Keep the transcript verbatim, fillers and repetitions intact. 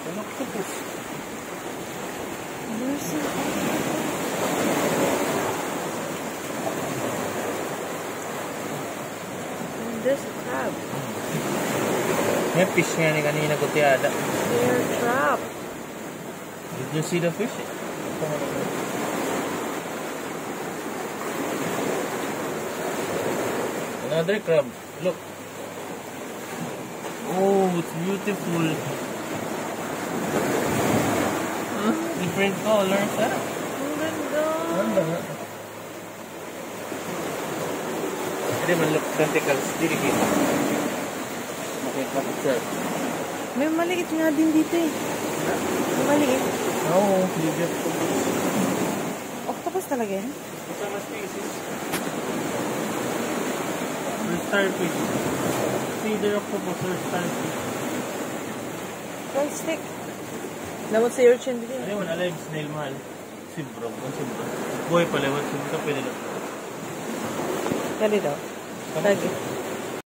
An octopus. There's an and there's a crab. May fish nga ni kanina ko tiyada. They're trapped. Did you see the fish? Another crab. Look. Oh, it's beautiful. Huh? Different colors, ha? Ang ganda. Ganda nga. Hindi man, look, tentacles. Dili kita. Makita ko siya. May maliit nga din dito eh. May maliit. Oo, ligat ko. Octopus talaga yan? Ito na species. Or starfish. See, either octopus or starfish. Don't stick. Dapat sa urchin din. Ano yun, alive snail mahal. Sibro, ang sibro. Buhay pala, wala sibro ka pwede lang. Kali daw. Lagi.